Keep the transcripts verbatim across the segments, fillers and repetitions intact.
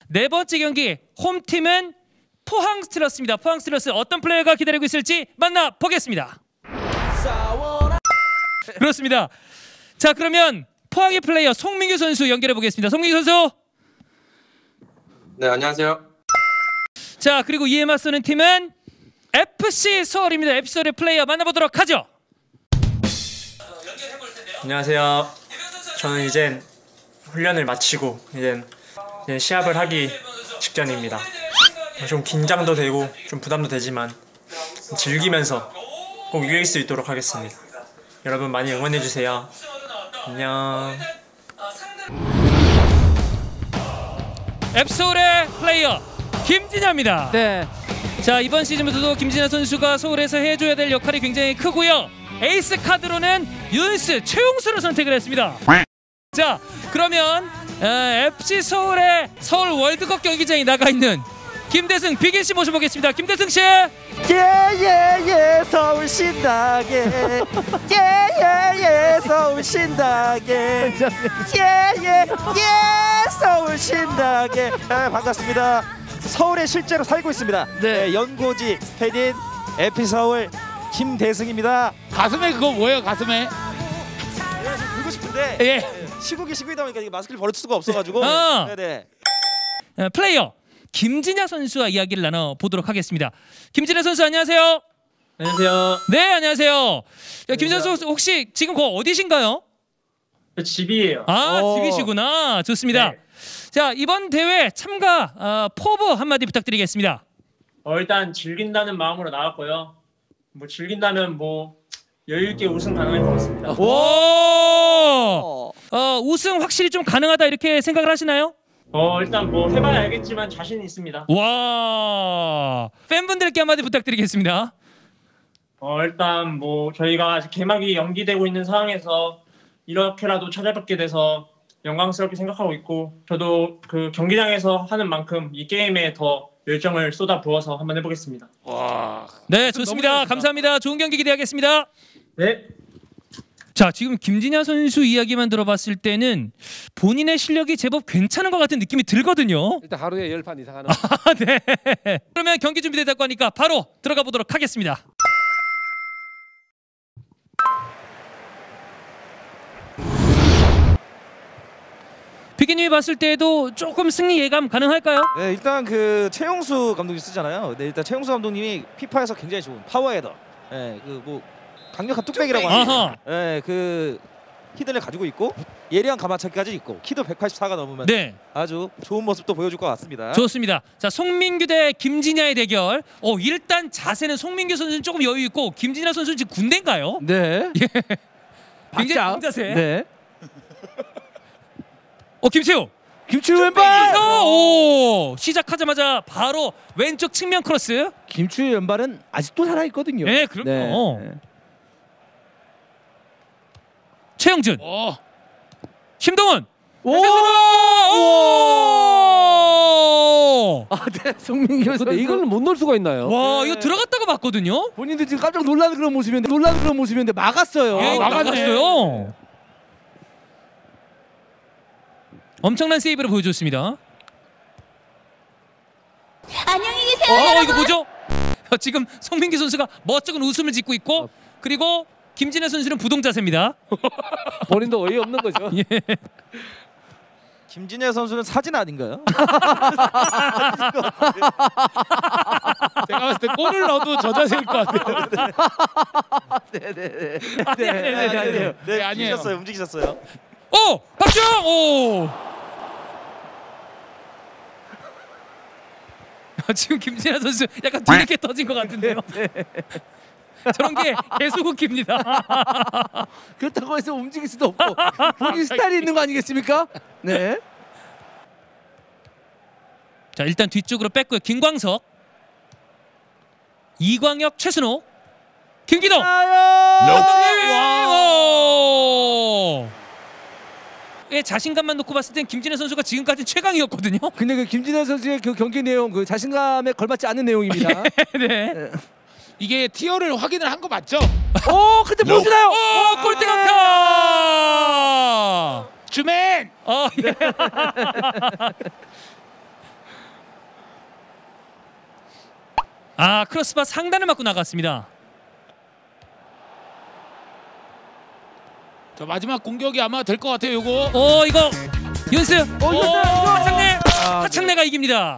네 번째 경기 홈팀은 포항 스틸러스입니다. 포항 스틸러스 어떤 플레이어가 기다리고 있을지 만나보겠습니다. 그렇습니다. 자, 그러면 포항의 플레이어 송민규 선수 연결해 보겠습니다. 송민규 선수. 네, 안녕하세요. 자, 그리고 이에 맞서는 팀은 에프씨 서울입니다. 에프씨 서울의 플레이어 만나보도록 하죠. 안녕하세요. 저는 이젠 훈련을 마치고 이젠, 이젠 시합을 하기 직전입니다. 좀 긴장도 되고 좀 부담도 되지만 즐기면서 꼭 이길 수 있도록 하겠습니다. 여러분 많이 응원해주세요. 안녕. 에프씨 서울의 플레이어 김진야입니다. 네. 자, 이번 시즌부터도 김진야 선수가 서울에서 해줘야 될 역할이 굉장히 크고요. 에이스 카드로는 윤스 최용수를 선택을 했습니다. 자, 그러면 어, 에프씨 서울의 서울 월드컵 경기장에 나가 있는 김대승 비긴 씨 모셔보겠습니다. 김대승 씨. 예예예 서울 신나게 예예예 서울 신나게 예예예 서울 신나게. 아, 반갑습니다. 서울에 실제로 살고 있습니다. 네, 연고지 팬인 에프씨 서울 김대승입니다. 가슴에 그거 뭐예요? 가슴에? 들고 싶은데 예. 시국이 시국이다 보니까 마스크를 버릴 수가 없어가지고. 어. 네네. 어, 플레이어 김진야 선수와 이야기를 나눠보도록 하겠습니다. 김진야 선수 안녕하세요. 안녕하세요. 네, 안녕하세요. 자, 김진야 선수 혹시 지금 거 어디신가요? 집이에요. 아, 오. 집이시구나. 좋습니다. 네. 자, 이번 대회 참가 어, 포부 한마디 부탁드리겠습니다. 어, 일단 즐긴다는 마음으로 나왔고요. 뭐 즐긴다면 뭐 여유 있게 우승 가능할 것 같습니다. 오! 어. 어, 우승 확실히 좀 가능하다 이렇게 생각을 하시나요? 어, 일단 뭐 해봐야 알겠지만 자신 있습니다. 와! 팬분들께 한마디 부탁드리겠습니다. 어, 일단 뭐 저희가 아직 개막이 연기되고 있는 상황에서 이렇게라도 찾아뵙게 돼서 영광스럽게 생각하고 있고, 저도 그 경기장에서 하는 만큼 이 게임에 더 열정을 쏟아 부어서 한번 해보겠습니다. 와. 네, 좋습니다. 감사합니다. 좋은 경기 기대하겠습니다. 네. 자, 지금 김진야 선수 이야기만 들어봤을 때는 본인의 실력이 제법 괜찮은 것 같은 느낌이 들거든요. 일단 하루에 열 판 이상 하는. 아, 네. 그러면 경기 준비됐다고 하니까 바로 들어가 보도록 하겠습니다. 비기님이 봤을 때도 조금 승리 예감 가능할까요? 네, 일단 그 최용수 감독이 쓰잖아요. 네, 일단 최용수 감독님이 피파에서 굉장히 좋은 파워헤더, 네, 그 뭐 강력한 뚝배기라고 하죠. 아하. 네, 그 히든을 가지고 있고 예리한 가마차기까지 있고 키도 백팔십사가 넘으면 네, 아주 좋은 모습도 보여줄 것 같습니다. 좋습니다. 자, 송민규 대 김진야의 대결. 어, 일단 자세는 송민규 선수는 조금 여유 있고 김진야 선수는 지금 군대인가요? 네. 굉장히 박자. 군 자세. 네. 어, 김채우. 김추 왼발. 오, 시작하자마자 바로 왼쪽 측면 크로스. 김추 왼발은 아직도 살아 있거든요. 네, 그럼요. 네. 최영준. 어. 심동원. 오! 오! 아, 네. 송민규 선수. 이거는 못 넣을 수가 있나요? 와, 네. 이거 들어갔다고 봤거든요. 본인도 지금 깜짝 놀라는 그런 모습인데 놀라는 그런 모습인데 막았어요. 예, 아, 막았네. 나갔어요. 엄청난 세이브를 보여줬습니다. 안녕히 계세요. 어, 여러분. 이거 뭐죠? 지금 송민규 선수가 멋쩍은 웃음을 짓고 있고, 그리고 김진애 선수는 부동 자세입니다. 본인도 어이없는 거죠. 예. 김진애 선수는 사진 아닌가요? 제가 봤을 때 골을 넣어도 저 자세일 것 같아요. 네네네. 아니, 아니, 아니, 아니, 아니에요. 네, 네, 아니에요. 움직이셨어요. 움직이셨어요. 오! 박주영! 오! 지금 김진아 선수 약간 뒤늦게 터진 것 같은데요. 저런 게 계속 웃깁니다. 그렇다고 해서 움직일 수도 없고 본인 스타일이 있는 거 아니겠습니까? 네. 자, 일단 뒤쪽으로 뺐고요. 김광석, 이광혁, 최순호, 김기동. 와! 의 자신감만 놓고 봤을 땐 김진애 선수가 지금까지 최강이었거든요. 근데 그 김진애 선수의 그 경기 내용 그 자신감에 걸맞지 않는 내용입니다. 네. 이게 티어를 확인을 한 거 맞죠? 오, 근데 못 주나요? 오, 골대 강타! 주맨! 어, 예. 아 크로스바 상단을 맞고 나갔습니다. 자, 마지막 공격이 아마 될 것 같아요. 요거. 어 이거 윤스 어, 오, 이겼다, 이거! 하창래 아, 하창래가 이깁니다.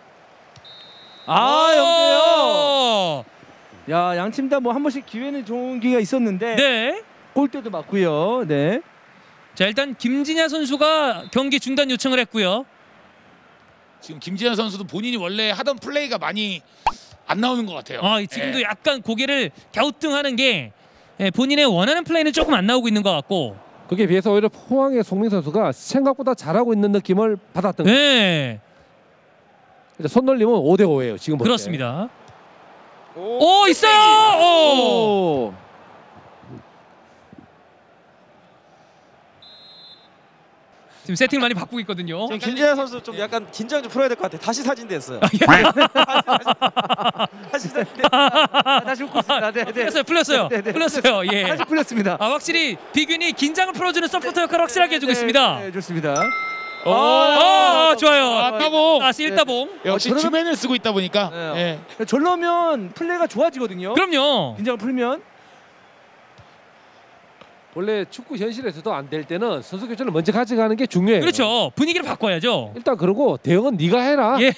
아, 영대요. 오! 야, 양 팀 다 뭐 한 번씩 기회는 좋은 기회가 있었는데 네. 골대도 맞고요. 네. 자 일단 김진야 선수가 경기 중단 요청을 했고요. 지금 김진환 선수도 본인이 원래 하던 플레이가 많이 안 나오는 것 같아요. 아 지금도 예. 약간 고개를 갸우뚱하는 게 예, 본인의 원하는 플레이는 조금 안 나오고 있는 것 같고. 거기에 비해서 오히려 포항의 송민 선수가 생각보다 잘하고 있는 느낌을 받았던 거예요. 네. 손놀림은 오 대 오예요. 지금 볼 때. 그렇습니다. 오, 있어요. 오. 오. 지금 세팅을 많이 바꾸고 있거든요. 지금 김진아 선수 좀 약간 긴장 좀 풀어야 될 것 같아. 다시 사진 됐어요. 다시 사진 됐어요. 다시 웃고 있습니다. 네, 네. 풀렸어요, 풀렸어요, 네, 네. 풀렸어요. 예. 다시 풀렸습니다. 아 확실히 비균이 긴장을 풀어주는 서포터 역할을 확실하게 해주고 있습니다. 네, 좋습니다. 오, 아, 좋아요. 아, 따봉. 아, 일다봉. 역시 어, 저러면- 주맨을 쓰고 있다 보니까. 네. 예. 저러면 플레이가 좋아지거든요. 그럼요. 긴장을 풀면. 원래 축구 현실에서도 안 될 때는 선수 교체를 먼저 가져가는 게 중요해요. 그렇죠. 분위기를 바꿔야죠. 일단 그러고 대응은 네가 해라. 예.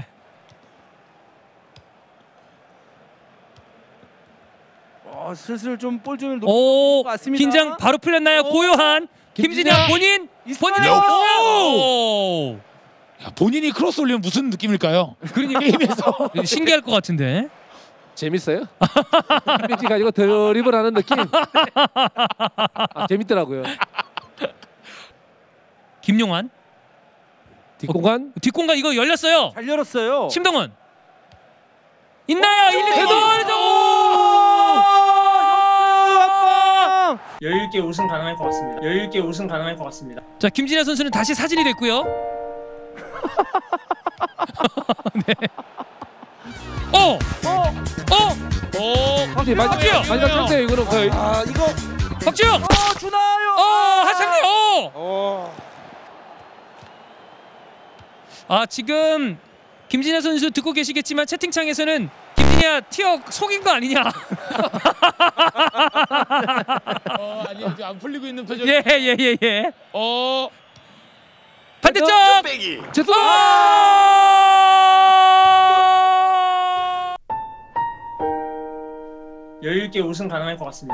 어, 슬슬 좀 볼 좀 높은 오, 것 같습니다. 긴장 바로 풀렸나요? 오, 고요한 김진야 본인 있어요. 본인 오. 야, 본인이 크로스 올리면 무슨 느낌일까요? 그러니까 게임에서. 신기할 것 같은데. 재밌어요? 벤치 가지고 드리블하는 느낌. 아, 재밌더라고요. 김용환 뒷공간. 뒷공간 이거 열렸어요. 잘 열었어요. 심동원 있나요? 일, 이, 오! 여유 있게 우승 가능할 것 같습니다. 여유 있게 우승 가능할 것 같습니다. 자 김진야 선수는 다시 사진이 됐고요. 네. 어, 어, 어, 오. 확실히 마지막 박지영! 마지막 상태 이거는 거의. 아, 이거 박지영, 어, 주나요? 어, 하창래, 어. 어. 아 지금 김진야 선수 듣고 계시겠지만 채팅창에서는 김진야 티어 속인 거 아니냐? 어, 아니 지금 안 풀리고 있는 표정. 예, 예, 예, 예. 어. 반대쪽. 제수. 아! 여유 있게 우승 가능할 것 같습니다.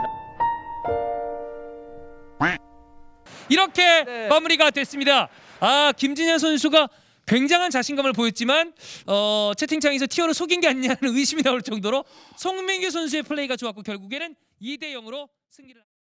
이렇게 네. 마무리가 됐습니다. 아 김진야 선수가 굉장한 자신감을 보였지만 어, 채팅창에서 티어를 속인 게 아니냐는 의심이 나올 정도로 송민규 선수의 플레이가 좋았고 결국에는 이 대 영으로 승리를.